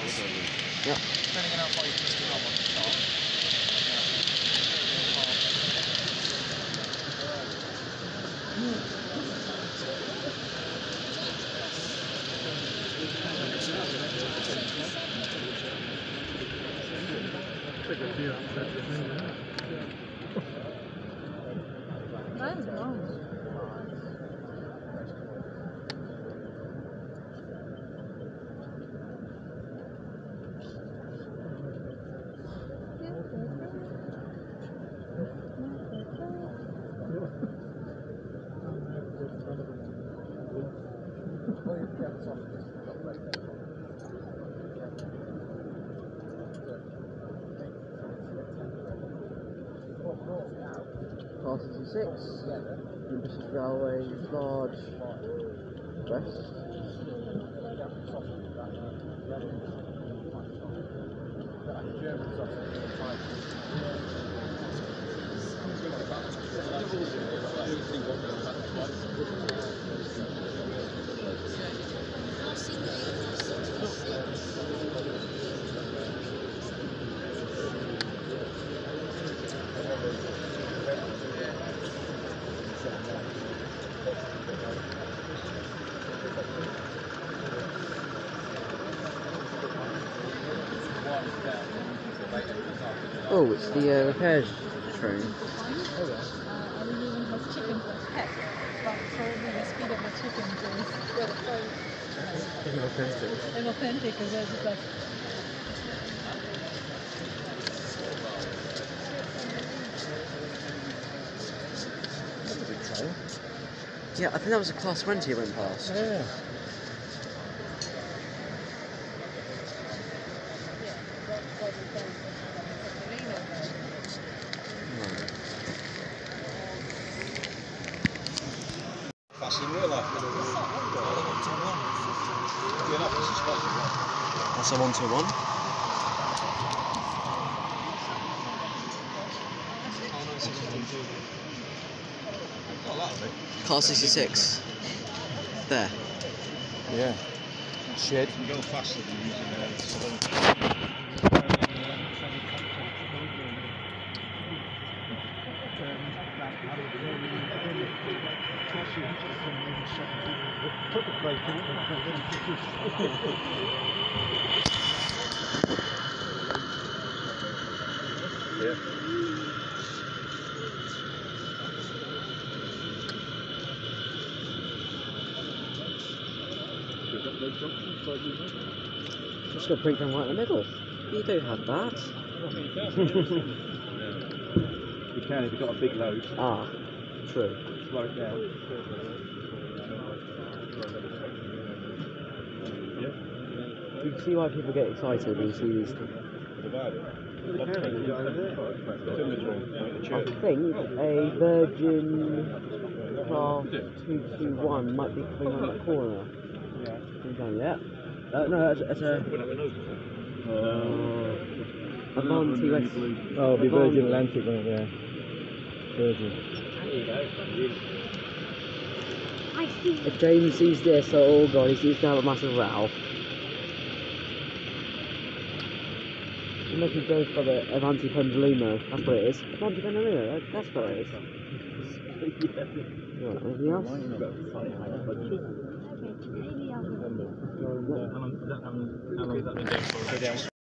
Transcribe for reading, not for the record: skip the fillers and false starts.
Yep. Depending on how far you twist it on the start. That is long. Car 66, British Railway, large, west. Oh, it's the repairs train. I really even have chicken for pet, but probably the speed of the chickens is where the phone inauthentic because they're just like. That's a big train. Yeah, I think that was a Class 20 it went past. Yeah. That's in real life. That's a 121. Car 66. There. Yeah. Shed. You can go faster than using Put the brake on it. Yeah. Just got to break down right in the middle. You don't have that. You can if you've got a big load. Ah, true. Slow it down. You can see why people get excited when you see these things. I think a Virgin Class 221 might be coming around the corner. Yeah. No, it's a Avanti West. Oh, it'll be Virgin Atlantic, won't it? Yeah. Virgin. If James sees this, oh god, he's going to have a massive row. You're making go for the Avanti Pendulumo. That's what it is. Avanti Pendulumo, that's what it is. Right, anything else?